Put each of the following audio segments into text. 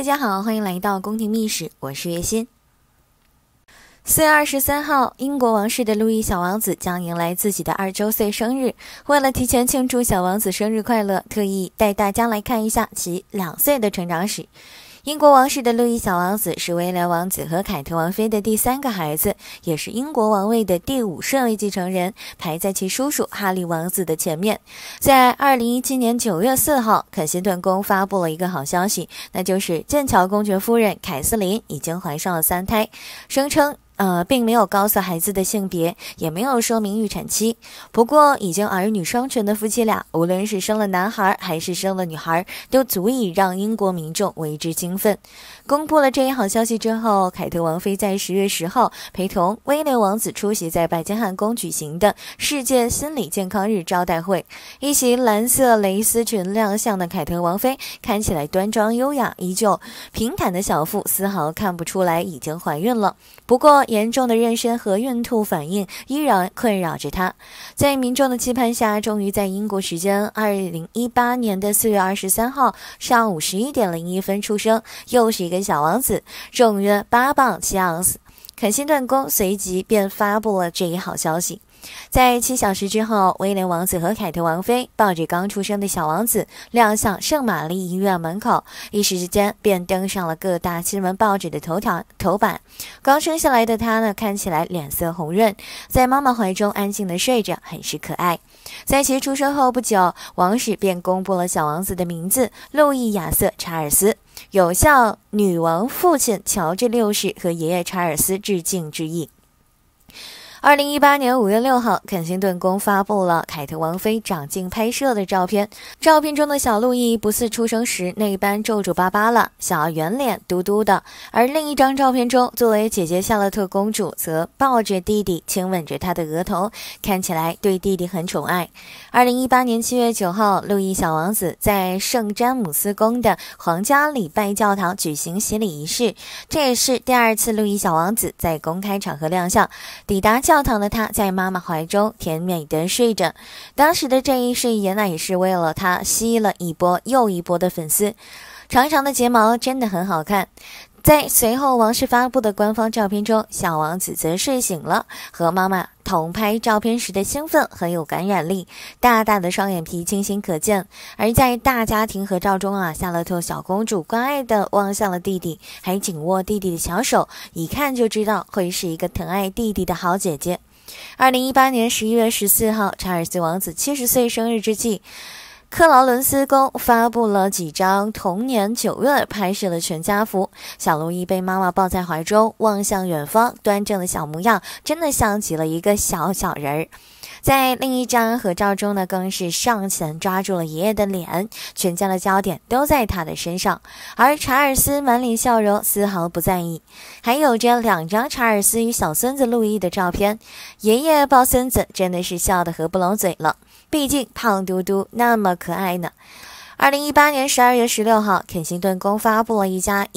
家好，欢迎来到宫廷秘史，我是月心。4月23号，英国王室的路易小王子将迎来自己的2周岁生日。为了提前庆祝小王子生日快乐，特意带大家来看一下其2岁的成长史。英国王室的路易小王子是威廉王子和凯特王妃的第3个孩子，也是英国王位的第5顺位继承人，排在其叔叔哈利王子的前面。在2017年9月4号，肯辛顿宫发布了一个好消息，那就是剑桥公爵夫人凯瑟琳已经怀上了3胎，声称并没有告诉孩子的性别，也没有说明预产期。不过，已经儿女双全的夫妻俩，无论是生了男孩还是生了女孩，都足以让英国民众为之兴奋。公布了这一好消息之后，凯特王妃在10月10号陪同威廉王子出席在白金汉宫举行的世界心理健康日招待会。一袭蓝色蕾丝裙亮相的凯特王妃看起来端庄优雅，依旧平坦的小腹丝毫看不出来已经怀孕了。不过，严重的妊娠和孕吐反应依然困扰着她。在民众的期盼下，终于在英国时间2018年的4月23号上午11点01分出生，又是一个小王子，重约8磅7盎司。肯辛顿宫随即便发布了这一好消息。在7小时之后，威廉王子和凯特王妃抱着刚出生的小王子亮相圣玛丽医院门口，一时之间便登上了各大新闻报纸的头版。刚生下来的他呢，看起来脸色红润，在妈妈怀中安静地睡着，很是可爱。在其出生后不久，王室便公布了小王子的名字路易亚瑟·查尔斯，有向女王父亲乔治6世和爷爷查尔斯致敬之意。2018年5月6号，肯辛顿宫发布了凯特王妃长镜拍摄的照片。照片中的小路易不似出生时那般皱皱巴巴了，小圆脸嘟嘟的。而另一张照片中，作为姐姐夏洛特公主则抱着弟弟，亲吻着他的额头，看起来对弟弟很宠爱。2018年7月9号，路易小王子在圣詹姆斯宫的皇家礼拜教堂举行洗礼仪式，这也是第2次路易小王子在公开场合亮相。抵达教堂的他在妈妈怀中甜美地睡着，当时的这一睡颜也是为了他吸了一波又一波的粉丝。长长的睫毛真的很好看。在随后王室发布的官方照片中，小王子则睡醒了，和妈妈同拍照片时的兴奋很有感染力，大大的双眼皮清晰可见。而在大家庭合照中夏洛特小公主关爱地望向了弟弟，还紧握弟弟的小手，一看就知道会是一个疼爱弟弟的好姐姐。2018年11月14号，查尔斯王子70岁生日之际，克劳伦斯宫发布了几张同年9月拍摄的全家福。小路易被妈妈抱在怀中，望向远方，端正的小模样真的像极了一个小人儿。在另一张合照中呢，更是上前抓住了爷爷的脸，全家的焦点都在他的身上，而查尔斯满脸笑容，丝毫不在意。还有着2张查尔斯与小孙子路易的照片，爷爷抱孙子真的是笑得合不拢嘴了，毕竟胖嘟嘟那么可爱呢。2018年12月16号，肯辛顿宫发布了一家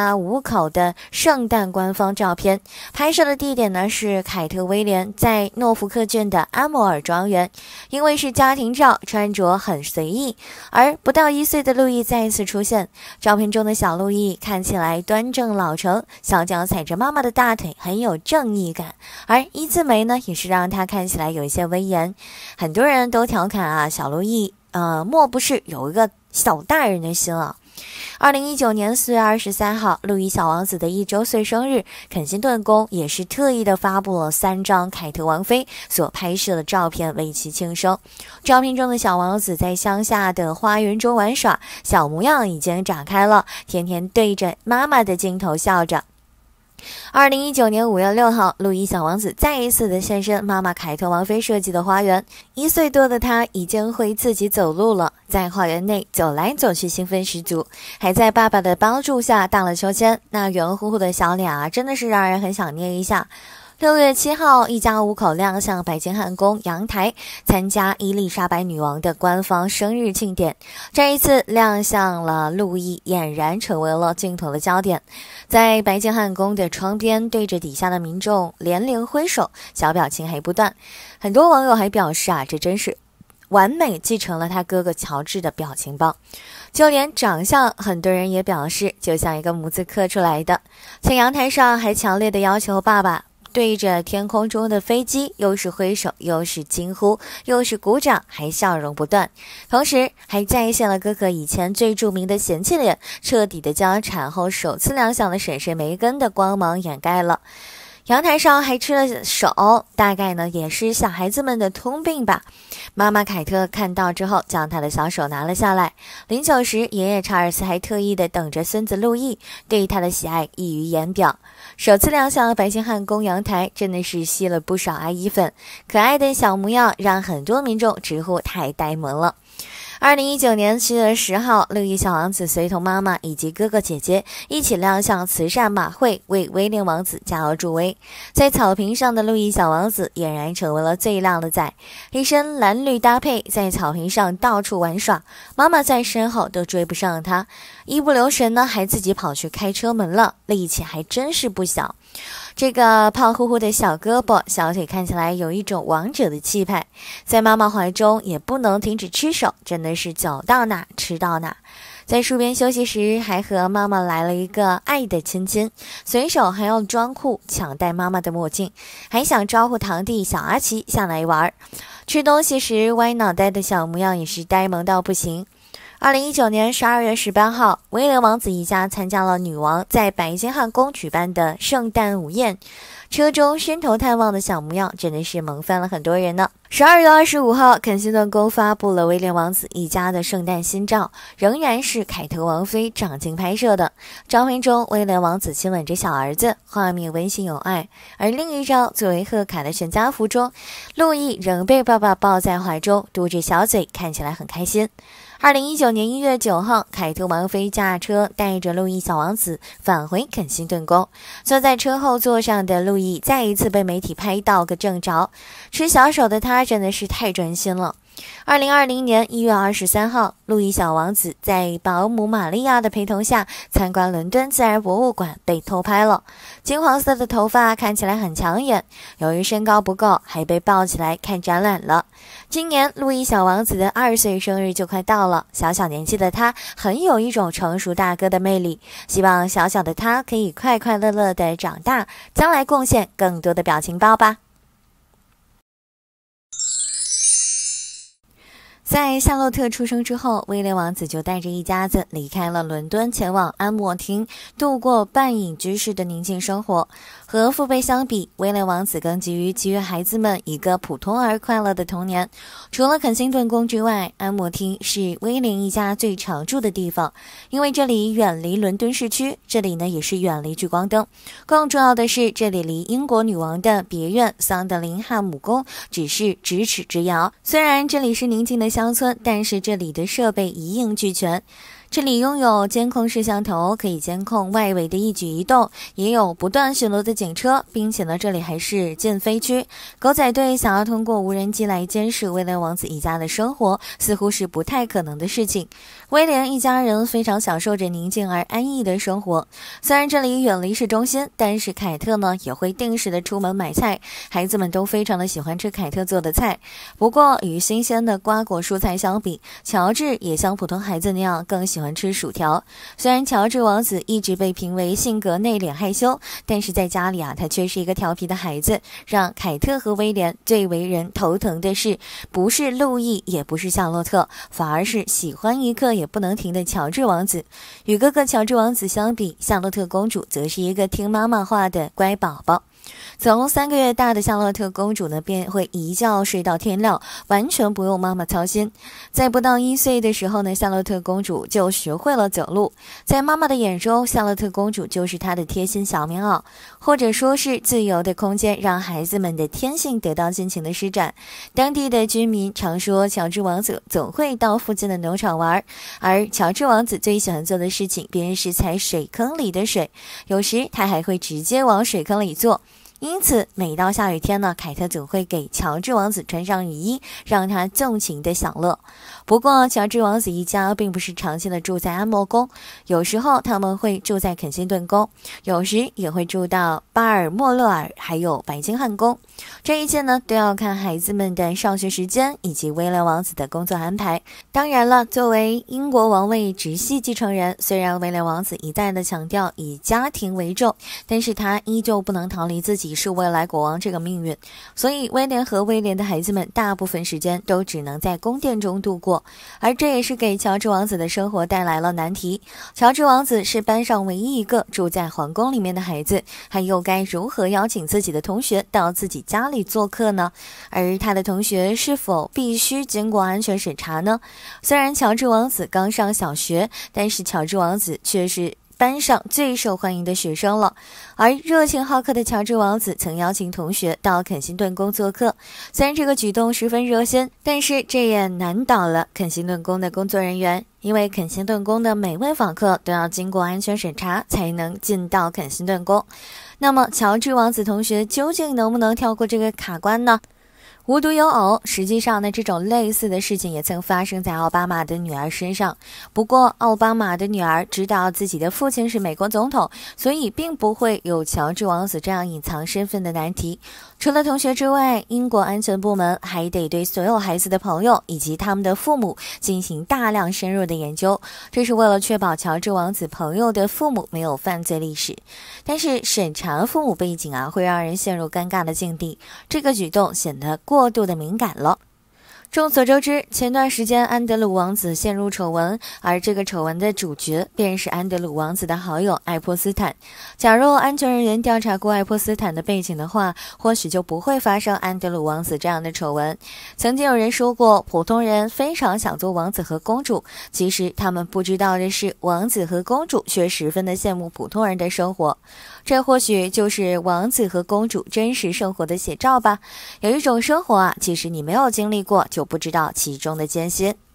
5口的圣诞官方照片，拍摄的地点呢是凯特威廉在诺福克郡的安摩尔庄园。因为是家庭照，穿着很随意，而不到1岁的路易再次出现。照片中的小路易看起来端正老成，小脚踩着妈妈的大腿，很有正义感，而一字眉呢也是让他看起来有一些威严。很多人都调侃小路易莫不是有一个小大人的心啊。2019年4月23号，路易小王子的1周岁生日，肯辛顿宫也是特意的发布了3张凯特王妃所拍摄的照片为其庆生。照片中的小王子在乡下的花园中玩耍，小模样已经展开了，天天对着妈妈的镜头笑着。2019年5月6号，路易小王子再一次的现身妈妈凯特王妃设计的花园。1岁多的他已经会自己走路了，在花园内走来走去，兴奋十足，还在爸爸的帮助下荡了秋千，那圆乎乎的小脸真的是让人很想捏一下。6月7号，一家5口亮相白金汉宫阳台，参加伊丽莎白女王的官方生日庆典。这一次亮相了路易，俨然成为了镜头的焦点。在白金汉宫的窗边，对着底下的民众连连挥手，小表情还不断。很多网友还表示这真是完美继承了他哥哥乔治的表情包，就连长相，很多人也表示就像一个模子刻出来的。在阳台上还强烈的要求爸爸对着天空中的飞机，又是挥手，又是惊呼，又是鼓掌，还笑容不断，同时还再现了哥哥以前最著名的嫌弃脸，彻底的将产后首次亮相的婶婶梅根的光芒掩盖了。阳台上还吃了手，大概呢也是小孩子们的通病吧。妈妈凯特看到之后，将他的小手拿了下来。临走时，爷爷查尔斯还特意的等着孙子路易，对他的喜爱溢于言表。首次亮相白金汉宫阳台，真的是吸了不少阿姨粉。可爱的小模样让很多民众直呼太呆萌了。2019年7月10号，路易小王子随同妈妈以及哥哥姐姐一起亮相慈善马会，为威廉王子加油助威。在草坪上的路易小王子俨然成为了最靓的仔，一身蓝绿搭配，在草坪上到处玩耍，妈妈在身后都追不上他，一不留神呢，还自己跑去开车门了，力气还真是不小。这个胖乎乎的小胳膊小腿看起来有一种王者的气派，在妈妈怀中也不能停止吃手，真的是走到哪吃到哪。在树边休息时，还和妈妈来了一个爱的亲亲，随手还要装酷抢戴妈妈的墨镜，还想招呼堂弟小阿奇下来玩。吃东西时歪脑袋的小模样也是呆萌到不行。2019年12月18号，威廉王子一家参加了女王在白金汉宫举办的圣诞午宴，车中伸头探望的小模样真的是萌翻了很多人呢。12月25号，肯辛顿宫发布了威廉王子一家的圣诞新照，仍然是凯特王妃掌镜拍摄的。照片中，威廉王子亲吻着小儿子，画面温馨有爱。而另一张作为贺卡的全家福中，路易仍被爸爸抱在怀中，嘟着小嘴，看起来很开心。2019年1月9号，凯特王妃驾车带着路易小王子返回肯辛顿宫，坐在车后座上的路易再一次被媒体拍到个正着，吃小手的他真的是太专心了。2020年1月23号，路易小王子在保姆玛利亚的陪同下参观伦敦自然博物馆，被偷拍了。金黄色的头发看起来很抢眼，由于身高不够，还被抱起来看展览了。今年路易小王子的2岁生日就快到了，小小年纪的他很有一种成熟大哥的魅力，希望小小的他可以快快乐乐的长大，将来贡献更多的表情包吧。在夏洛特出生之后，威廉王子就带着一家子离开了伦敦，前往安默厅，度过半隐居士的宁静生活。和父辈相比，威廉王子更急于给予孩子们一个普通而快乐的童年。除了肯辛顿宫之外，安默厅是威廉一家最常住的地方，因为这里远离伦敦市区，这里呢也是远离聚光灯。更重要的是，这里离英国女王的别院桑德林汉姆宫只是咫尺之遥。虽然这里是宁静的乡村，但是这里的设备一应俱全。这里拥有监控摄像头，可以监控外围的一举一动，也有不断巡逻的警车，并且呢，这里还是禁飞区。狗仔队想要通过无人机来监视威廉王子一家的生活，似乎是不太可能的事情。威廉一家人非常享受着宁静而安逸的生活。虽然这里远离市中心，但是凯特呢也会定时的出门买菜，孩子们都非常的喜欢吃凯特做的菜。不过与新鲜的瓜果蔬菜相比，乔治也像普通孩子那样更喜欢吃薯条。虽然乔治王子一直被评为性格内敛害羞，但是在家里他却是一个调皮的孩子。让凯特和威廉最为人头疼的是，不是路易，也不是夏洛特，反而是喜欢一刻也不能停的乔治王子。与哥哥乔治王子相比，夏洛特公主则是一个听妈妈话的乖宝宝。从3个月大的夏洛特公主呢，便会一觉睡到天亮，完全不用妈妈操心。在不到1岁的时候呢，夏洛特公主就学会了走路。在妈妈的眼中，夏洛特公主就是她的贴心小棉袄，或者说是自由的空间，让孩子们的天性得到尽情的施展。当地的居民常说，乔治王子总会到附近的农场玩，而乔治王子最喜欢做的事情便是踩水坑里的水，有时他还会直接往水坑里坐。 因此每到下雨天呢，凯特总会给乔治王子穿上雨衣，让他纵情的享乐。不过乔治王子一家并不是长期的住在安默宫，有时候他们会住在肯辛顿宫，有时也会住到巴尔莫勒尔还有白金汉宫。这一切呢都要看孩子们的上学时间以及威廉王子的工作安排。当然了，作为英国王位直系继承人，虽然威廉王子一再的强调以家庭为重，但是他依旧不能逃离自己是未来国王这个命运，所以威廉和威廉的孩子们大部分时间都只能在宫殿中度过，而这也是给乔治王子的生活带来了难题。乔治王子是班上唯一一个住在皇宫里面的孩子，他又该如何邀请自己的同学到自己家里做客呢？而他的同学是否必须经过安全审查呢？虽然乔治王子刚上小学，但是乔治王子却是班上最受欢迎的学生了。而热情好客的乔治王子曾邀请同学到肯辛顿宫做客，虽然这个举动十分热心，但是这也难倒了肯辛顿宫的工作人员，因为肯辛顿宫的每位访客都要经过安全审查才能进到肯辛顿宫。那么乔治王子同学究竟能不能跳过这个卡关呢？无独有偶，实际上呢，这种类似的事情也曾发生在奥巴马的女儿身上。不过，奥巴马的女儿知道自己的父亲是美国总统，所以并不会有乔治王子这样隐藏身份的难题。除了同学之外，英国安全部门还得对所有孩子的朋友以及他们的父母进行大量深入的研究，这是为了确保乔治王子朋友的父母没有犯罪历史。但是审查父母背景会让人陷入尴尬的境地，这个举动显得过度的敏感了。众所周知，前段时间安德鲁王子陷入丑闻，而这个丑闻的主角便是安德鲁王子的好友爱泼斯坦。假若安全人员调查过爱泼斯坦的背景的话，或许就不会发生安德鲁王子这样的丑闻。曾经有人说过，普通人非常想做王子和公主，其实他们不知道的是，王子和公主却十分的羡慕普通人的生活。这或许就是王子和公主真实生活的写照吧。有一种生活其实你没有经历过，就不知道其中的艰辛。